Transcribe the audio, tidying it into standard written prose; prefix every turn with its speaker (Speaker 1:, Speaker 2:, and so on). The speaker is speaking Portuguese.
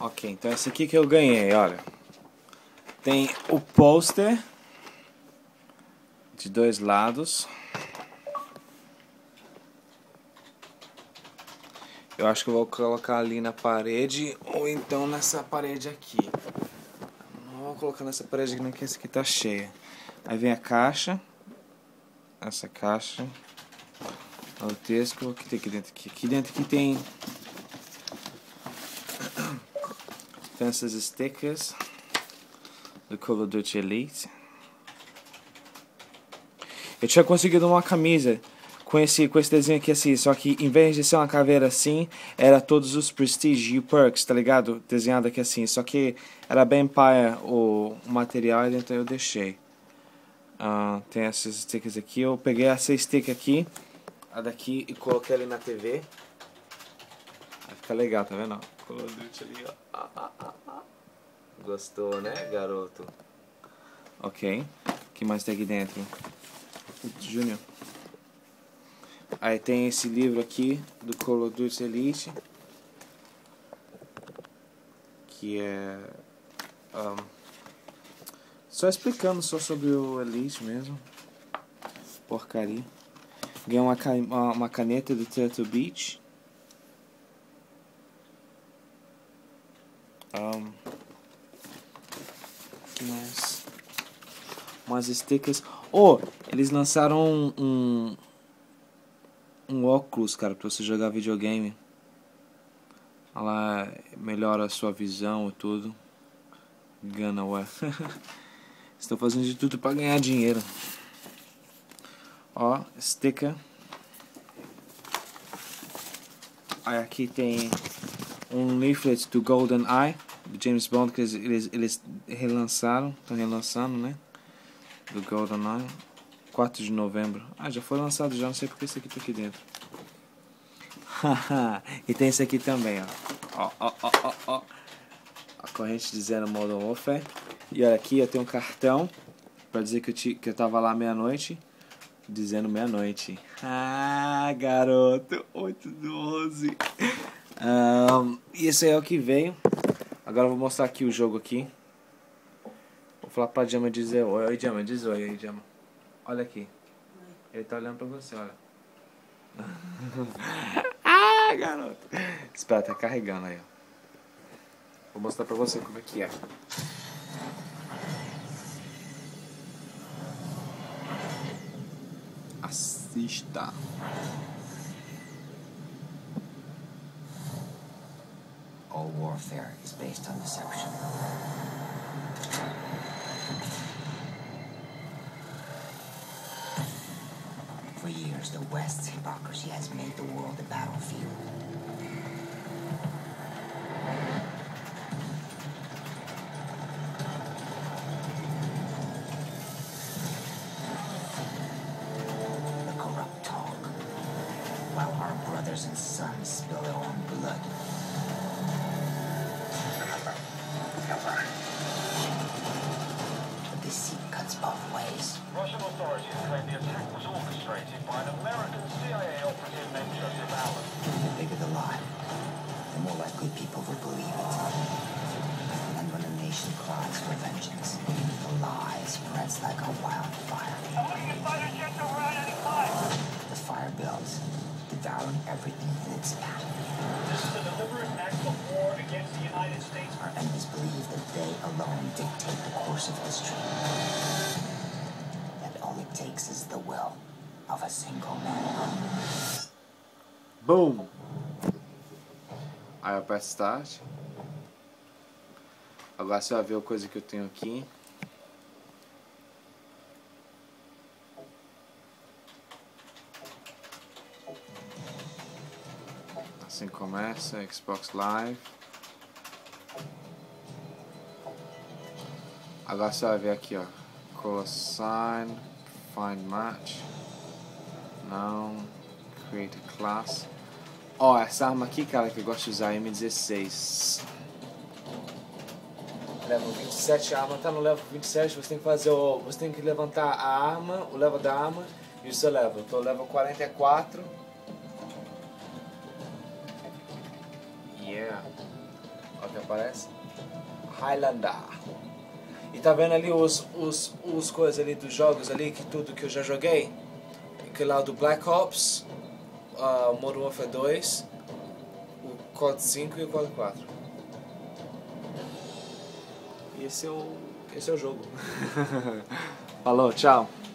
Speaker 1: Ok, então esse aqui que eu ganhei, olha. Tem o pôster de dois lados. Eu acho que eu vou colocar ali na parede ou então nessa parede aqui. Não vou colocar nessa parede aqui, não, que essa aqui tá cheia. Aí vem a caixa. Essa caixa. Olha o texto. O que tem aqui dentro? Aqui dentro aqui tem essas stickers do Call of Duty Elite. Eu tinha conseguido uma camisa com esse desenho aqui assim, só que em vez de ser uma caveira assim, era todos os Prestige e Perks, tá ligado? Desenhado aqui assim, só que era bem paia o material, então eu deixei. Tem essas stickers aqui, eu peguei essa sticker aqui, a daqui, e coloquei ali na TV. Vai ficar legal, tá vendo? Call of Duty ali, ó. Gostou, né, garoto? Ok. O que mais tem aqui dentro? Júnior. Aí tem esse livro aqui do Call of Duty Elite, que é só explicando só sobre o Elite mesmo. Porcaria. Ganhei uma caneta do Turtle Beach. Que mais? Umas stickers. Eles lançaram um óculos, cara, pra você jogar videogame. Ela melhora a sua visão e tudo. Gana, ué. Estou fazendo de tudo pra ganhar dinheiro. Ó, sticker. Aí aqui tem um leaflet do Golden Eye, do James Bond, que eles relançaram. Estão relançando, né? Do Golden Eye. 4 de novembro. Já foi lançado já, não sei porque esse aqui tá aqui dentro. E tem esse aqui também, ó. A corrente de Zero Modern Warfare. E olha aqui, eu tenho um cartão pra dizer que eu tava lá meia-noite. Dizendo meia-noite. Garoto, 8/12. E esse aí é o que veio. Agora eu vou mostrar aqui o jogo aqui. Vou falar pra Jama dizer oi. Oi, Jama, diz oi aí, Jama. Olha aqui. Ele tá olhando pra você, olha. Garoto. Espera, tá carregando aí, ó. Vou mostrar pra você como é que é. Assista.
Speaker 2: All warfare is based on deception. For years, the West's hypocrisy has made the world a battlefield. The corrupt talk, while our brothers and sons spill their own blood. The deceit cuts both ways.
Speaker 3: Russian authorities claim the attack was orchestrated by an American CIA operative named Joseph Allen.
Speaker 2: The bigger the lie, the more likely people will believe it. And when a nation cries for vengeance, the lie spreads like a wildfire. The fire builds, devouring everything in its path.
Speaker 3: This is a deliberate act of war against the United States.
Speaker 2: Our enemies believe that they alone dictate the course of history. That all it takes is the will of a single man.
Speaker 1: Boom! Aí eu aperto Start. Agora você vai ver a coisa que eu tenho aqui. Assim começa, Xbox Live. Agora você vai ver aqui, ó. Color sign, find match. Não. Create a class. Essa arma aqui, cara, que eu gosto de usar, M16. Level 27, a arma tá no level 27, você tem que fazer você tem que levantar a arma, o level da arma e o seu level. Eu tô level 44. Yeah. Ok, aparece. Highlander. E tá vendo ali os coisas ali dos jogos ali, que tudo que eu já joguei? Aquele lá do Black Ops, o Modern Warfare 2, o COD 5 e o COD 4. E esse é o jogo. Falou, tchau.